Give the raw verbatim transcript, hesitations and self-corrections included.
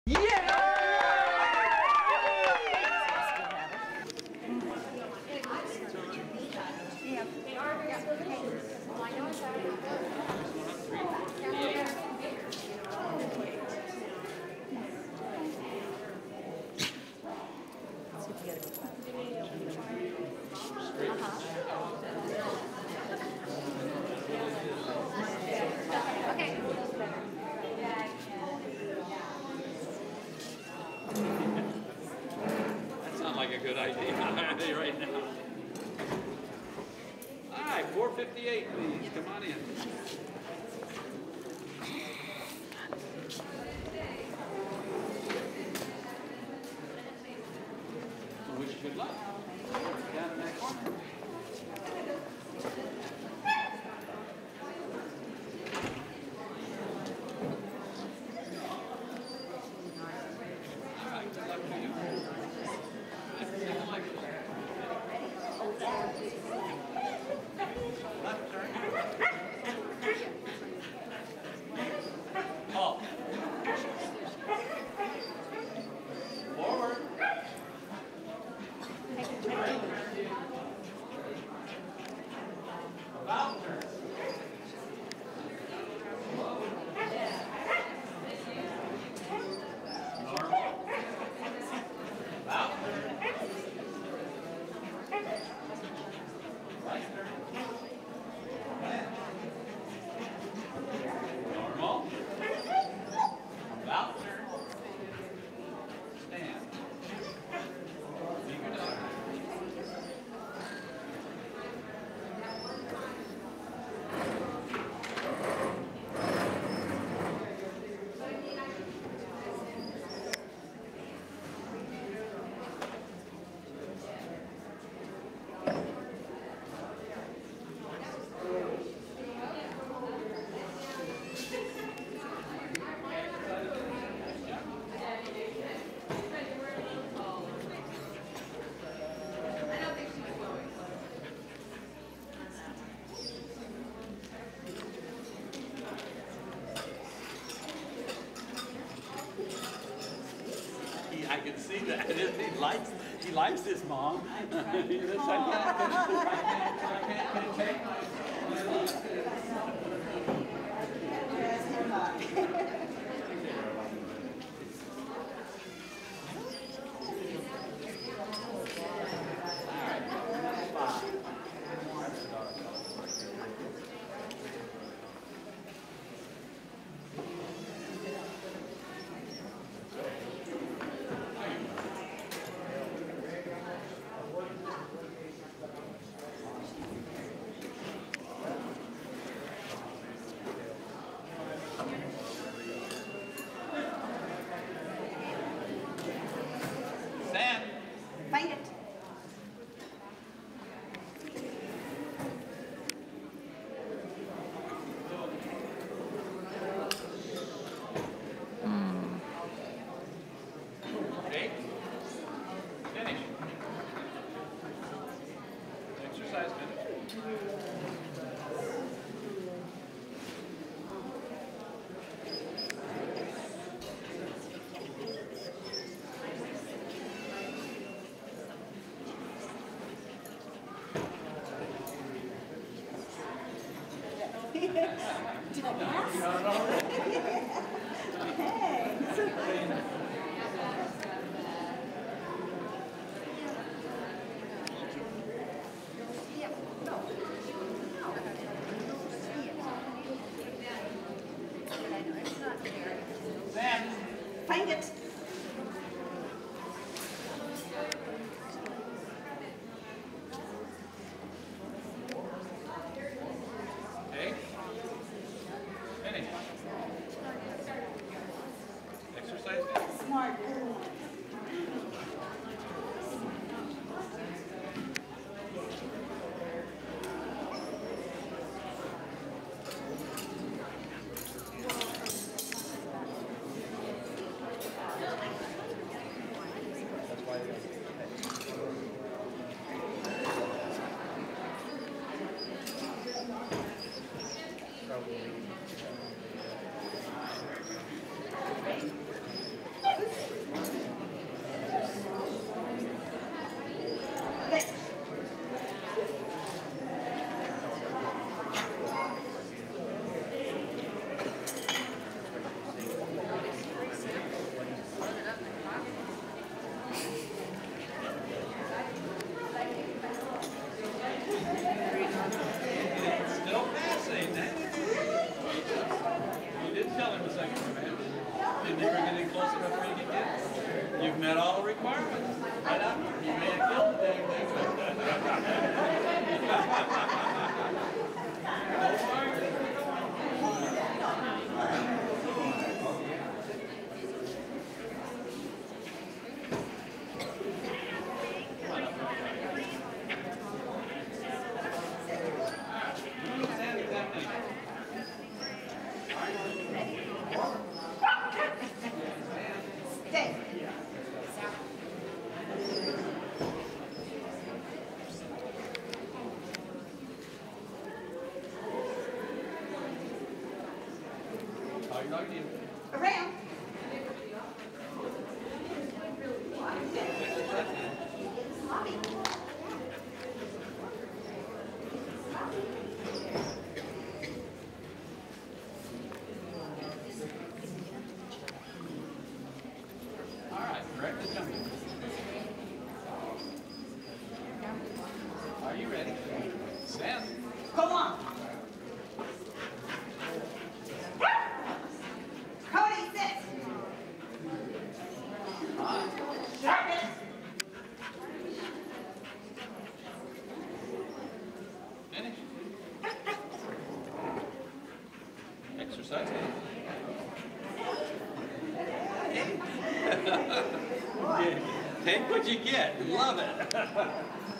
Good idea right now. All right, four fifty-eight, please. Come on in. I wish you good luck. Down in that corner. All right, good luck to you. Oh. Forward. About turn. I can see that. He likes, he likes his mom. Find it. Mm. Okay. Finish. Exercise finish. Did I pass? Sam, find it. okay. Finish. Exercise finish. Smart. Still passing. You did tell him a second command. Did you bring it in close enough for you to get? You've met all the requirements. Right up. You may have killed the dang thing. Go fire. How you talking to you? Around. All right, correct the jumping. Are you ready? Stand. Come on. Kody, sit. Sharp it. Finish. Exercise. Take what you get. Love it.